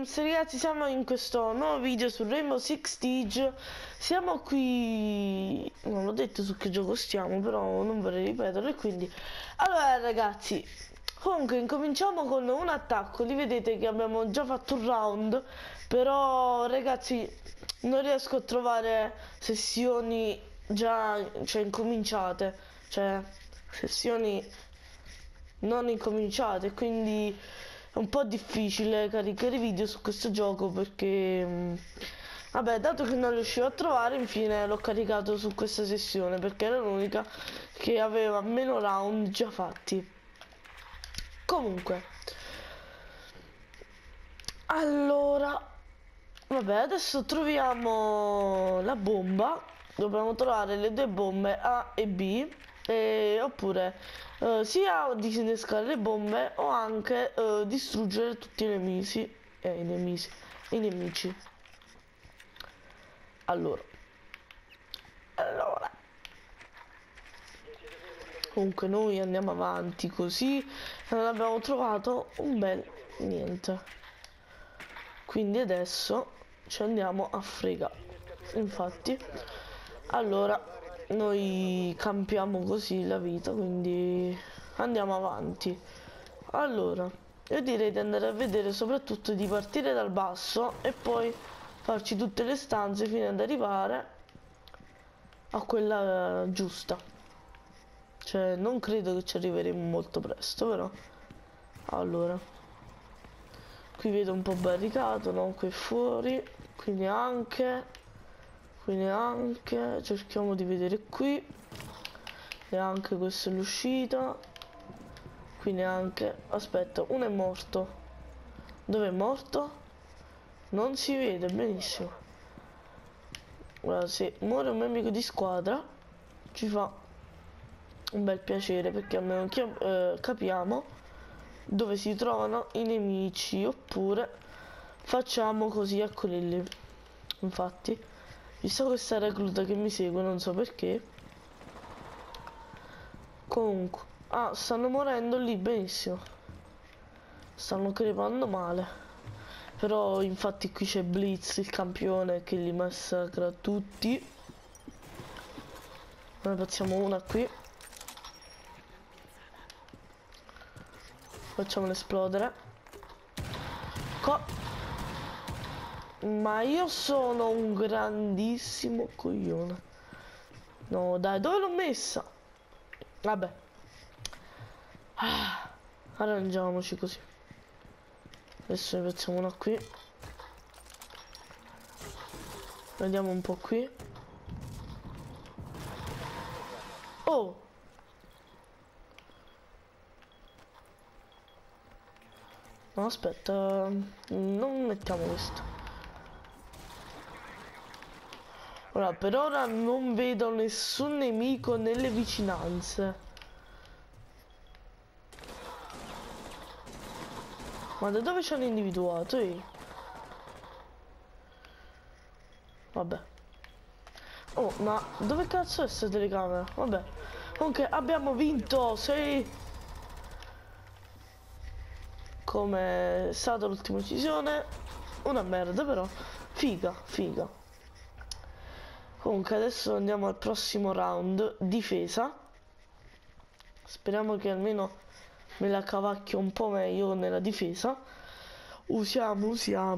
sì, ragazzi, siamo in questo nuovo video su Rainbow Six Siege. Siamo qui, non ho detto su che gioco stiamo, però non vorrei ripeterlo. E quindi, allora ragazzi, comunque incominciamo con un attacco. Lì vedete che abbiamo già fatto un round, però ragazzi non riesco a trovare sessioni già, cioè incominciate, cioè sessioni non incominciate, quindi è un po' difficile caricare video su questo gioco perché vabbè, dato che non riuscivo a trovare, infine l'ho caricato su questa sessione perché era l'unica che aveva meno round già fatti. Comunque, allora, vabbè, adesso troviamo la bomba. Dobbiamo trovare le due bombe A e B, oppure sia disinnescare le bombe o anche distruggere tutti i nemici. I nemici. Allora, comunque noi andiamo avanti così. Non abbiamo trovato un bel niente. Quindi adesso ci andiamo a fregare. Infatti, allora noi campiamo così la vita, quindi andiamo avanti. Allora, io direi di andare a vedere, soprattutto di partire dal basso e poi farci tutte le stanze fino ad arrivare a quella giusta. Cioè, non credo che ci arriveremo molto presto, però. Allora, qui vedo un po' barricato, no? Qui fuori, quindi anche cerchiamo di vedere qui, e anche questa è l'uscita, quindi anche, aspetta, uno è morto. Dove è morto? Non si vede benissimo. Guarda, se muore un mio amico di squadra ci fa un bel piacere, perché almeno capiamo dove si trovano i nemici, oppure facciamo così a quelli. Infatti, visto questa recluta che mi segue, non so perché. Comunque, stanno morendo lì, benissimo. Stanno crepando male. Però infatti qui c'è Blitz, il campione, che li massacra tutti. Noi facciamo una qui. Facciamolo esplodere. Ma io sono un grandissimo coglione. No, dai, dove l'ho messa? Vabbè. Arrangiamoci così. Adesso ne facciamo una qui. Vediamo un po' qui. Oh! No, aspetta. Non mettiamo questo. Ora, per ora non vedo nessun nemico nelle vicinanze. Ma da dove ci hanno individuato? Vabbè. Oh, ma dove cazzo è questa telecamera? Vabbè. Comunque abbiamo vinto, sì. Come è stata l'ultima decisione. Una merda però. Figa. Comunque adesso andiamo al prossimo round. Difesa. Speriamo che almeno me la cavacchio un po' meglio nella difesa. Usiamo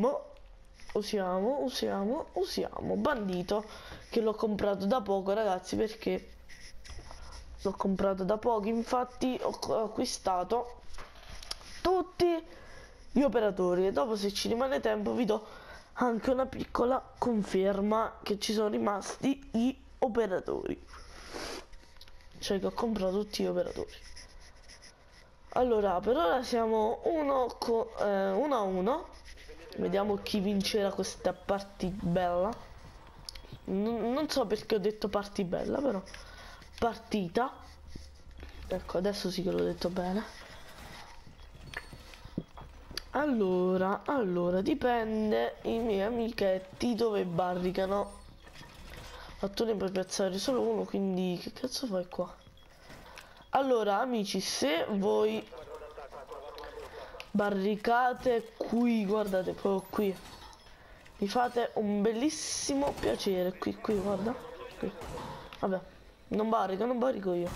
bandito, che l'ho comprato da poco, ragazzi, perché l'ho comprato da poco. Infatti ho acquistato tutti gli operatori e dopo, se ci rimane tempo, vi do anche una piccola conferma che ci sono rimasti gli operatori, cioè che ho comprato tutti gli operatori. Allora, per ora siamo 1-1. Vediamo chi vincerà questa partita bella. Non so perché ho detto party bella, però partita. Ecco, adesso sì che l'ho detto bene. Allora, dipende i miei amichetti dove barricano. Ma tu ne puoi piazzare solo uno, quindi che cazzo fai qua? Allora, amici, se voi barricate qui, guardate, proprio qui. Mi fate un bellissimo piacere, qui, guarda. Qui. Vabbè, non barrico io.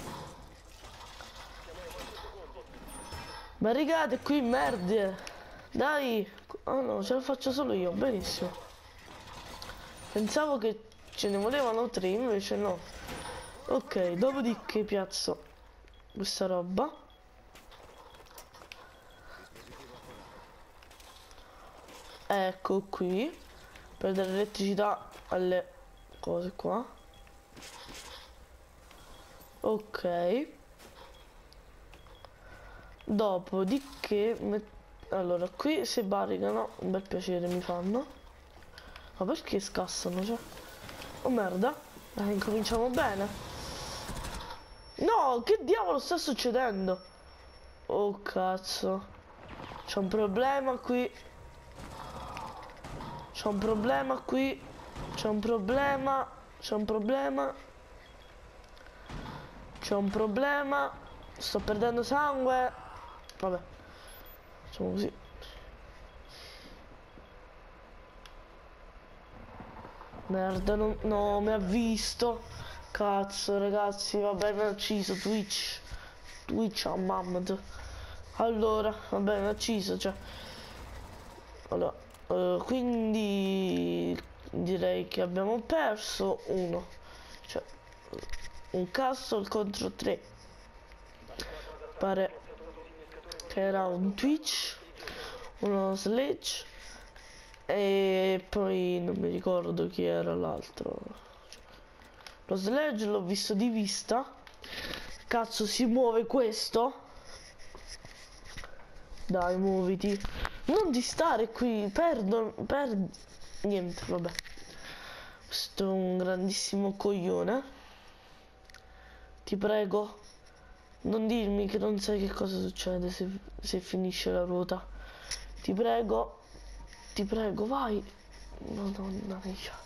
Barricate qui, merde. Dai. Oh no, ce la faccio solo io, benissimo. Pensavo che ce ne volevano 3, invece no. Ok, dopodiché piazzo questa roba. Ecco qui. Per dare elettricità alle cose qua. Ok. Dopodiché allora qui si barricano, un bel piacere mi fanno. Ma perché scassano, cioè? Oh merda. Incominciamo bene. No, che diavolo sta succedendo? Oh cazzo. C'è un problema qui. C'è un problema qui. C'è un problema. C'è un problema. C'è un problema. Sto perdendo sangue. Vabbè. Facciamo così. Merda, no, mi ha visto. Cazzo, ragazzi, vabbè, mi ha ucciso Twitch. Twitch a Mammoth. Allora, vabbè, mi ha ucciso, cioè. Allora, quindi direi che abbiamo perso uno. Cioè, un castle contro 3. Pare che era un Twitch, uno Sledge e poi non mi ricordo chi era l'altro. Lo Sledge l'ho visto di vista. Cazzo, si muove questo? Dai, muoviti. Non di stare qui, niente, vabbè. Questo è un grandissimo coglione. Ti prego, non dirmi che non sai che cosa succede se finisce la ruota. Ti prego, vai. Madonna mia.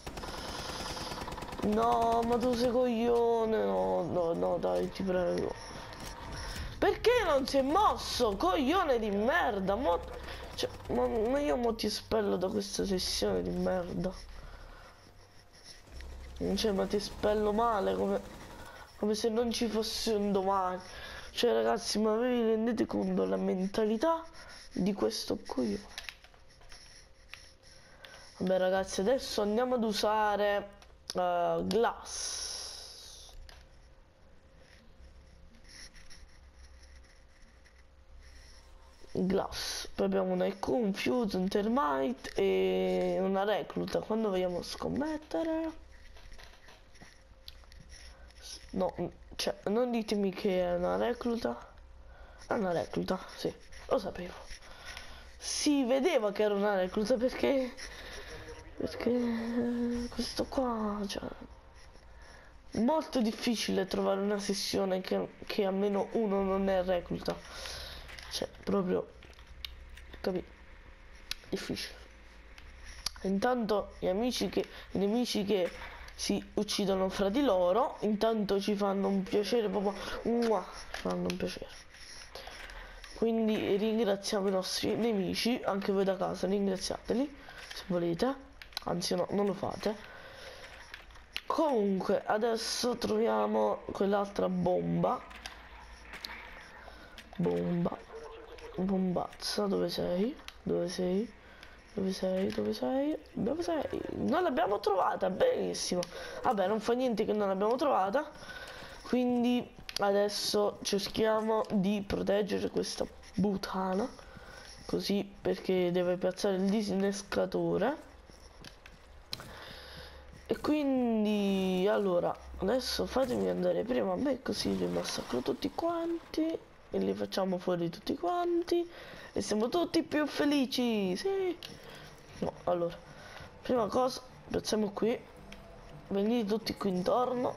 No, ma tu sei coglione. No, dai, ti prego. Perché non si è mosso? Coglione di merda. Cioè, ma io mo ti espello da questa sessione di merda. Cioè, ma ti espello male, come se non ci fosse un domani. Cioè, ragazzi, ma vi rendete conto la mentalità di questo coglione? Vabbè, ragazzi, adesso andiamo ad usare Glass. Poi abbiamo una Confuse, un Termite e una Recluta. Quando vogliamo scommettere? No, cioè, non ditemi che è una Recluta. È una Recluta, sì, lo sapevo. Si vedeva che era una Recluta perché questo qua, cioè, molto difficile trovare una sessione che almeno uno non è Recluta. Cioè, proprio, capito? Difficile. Intanto i nemici che si uccidono fra di loro, intanto ci fanno un piacere proprio, ci fanno un piacere. Quindi ringraziamo i nostri nemici, anche voi da casa, ringraziateli se volete, anzi no, non lo fate. Comunque adesso troviamo quell'altra bombazza. Dove sei? Non l'abbiamo trovata, benissimo. Vabbè, non fa niente che non l'abbiamo trovata, quindi adesso cerchiamo di proteggere questa puttana, così, perché deve piazzare il disinnescatore. E quindi allora adesso fatemi andare prima a me, così li massacro tutti quanti e li facciamo fuori tutti quanti e siamo tutti più felici. Sì. No, allora, prima cosa, piazziamo qui, venite tutti qui intorno.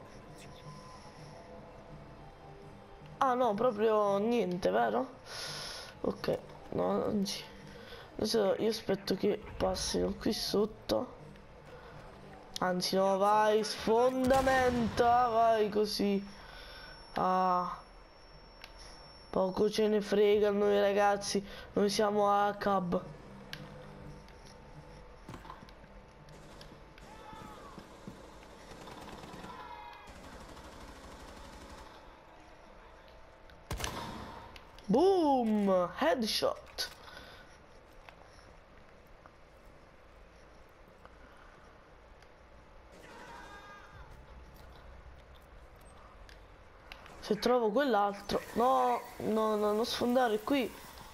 Ah no, proprio niente, vero? Ok, no, anzi, adesso io aspetto che passino qui sotto. Anzi no, vai, sfondamenta, vai così. Ah. Poco ce ne frega noi ragazzi, noi siamo a cab. Boom! Headshot! Se trovo quell'altro... No, no, no, non sfondare qui.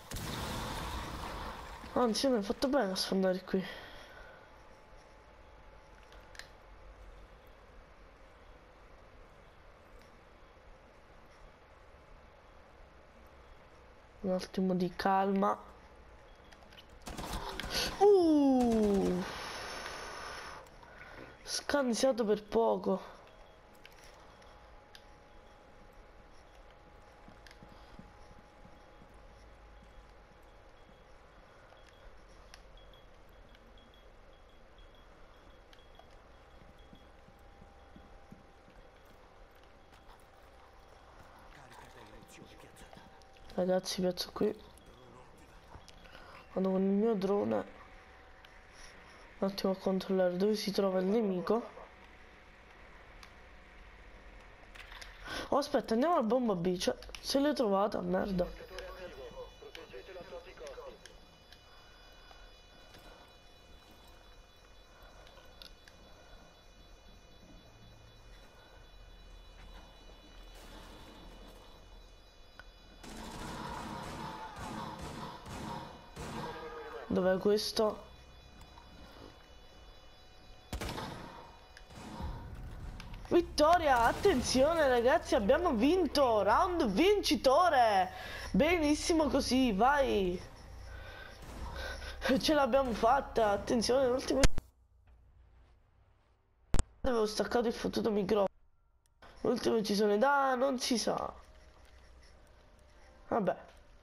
Anzi, mi hai fatto bene a sfondare qui. Un attimo di calma. Scansiato per poco. Ragazzi, piazzo qui. Vado con il mio drone un attimo a controllare dove si trova il nemico. Oh, aspetta, andiamo al bomba B. Cioè, se l'hai trovata, merda. Dov'è questo? Vittoria, attenzione ragazzi, abbiamo vinto, round vincitore. Benissimo così, vai. Ce l'abbiamo fatta, attenzione, l'ultimo. Avevo staccato il fottuto microfono. L'ultimo incisione da, non si sa. Vabbè.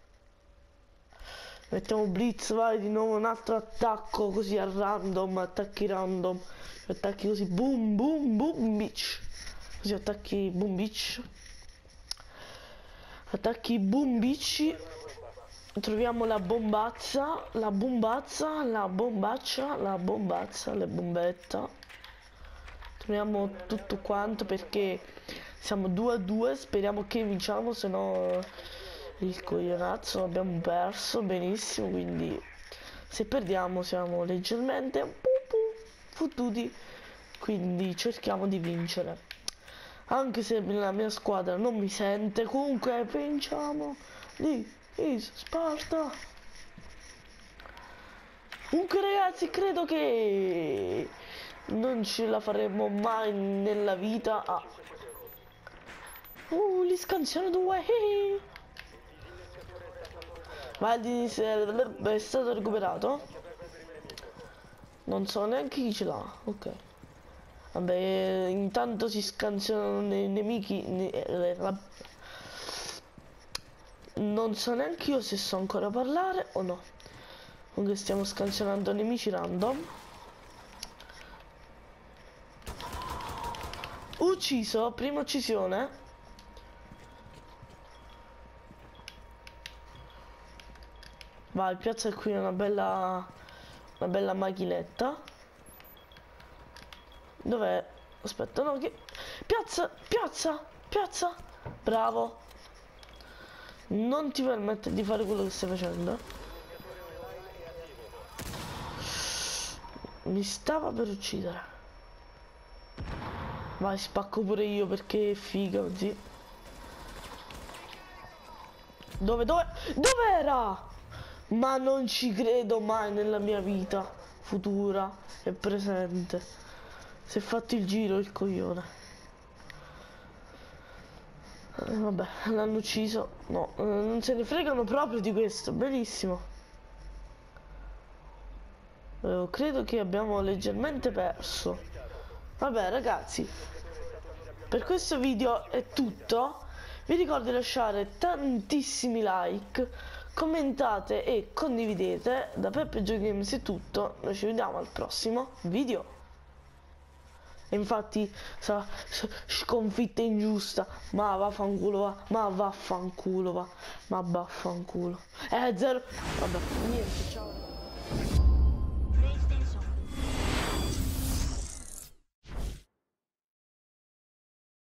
Mettiamo blitz, vai di nuovo un altro attacco così a random, attacchi random, attacchi così boom boom boom bitch, così attacchi boom bitch, attacchi boom bitch, troviamo la bombazza, la bombazza, la bombaccia, la bombazza, le bombetta, troviamo tutto quanto perché siamo 2-2, speriamo che vinciamo, se no il coglionazzo abbiamo perso, benissimo, quindi se perdiamo siamo leggermente fottuti, quindi cerchiamo di vincere, anche se la mia squadra non mi sente, comunque vinciamo di Sparta. Comunque ragazzi, credo che non ce la faremo mai nella vita a... li scansiano due. Ma è stato recuperato? Non so neanche chi ce l'ha. Ok. Vabbè, intanto si scansionano i nemici. Non so neanche io se so ancora parlare o no. Comunque stiamo scansionando nemici random. Ucciso, prima uccisione. Vai, piazza qui una bella macchinetta. Dov'è? Aspetta, no, che... Piazza! Bravo! Non ti permette di fare quello che stai facendo. Mi stava per uccidere. Vai, spacco pure io perché è figa così. Dov'era? Ma non ci credo mai nella mia vita futura e presente. Si è fatto il giro il coglione. Vabbè, l'hanno ucciso. No, non se ne fregano proprio di questo. Benissimo. Credo che abbiamo leggermente perso. Vabbè ragazzi, per questo video è tutto. Vi ricordo di lasciare tantissimi like, commentate e condividete. Da Peppe Gio Games è tutto, noi ci vediamo al prossimo video. E infatti sconfitta ingiusta. Ma vaffanculo va. Ma vaffanculo va. Ma vaffanculo. 0. Vabbè, niente, ciao.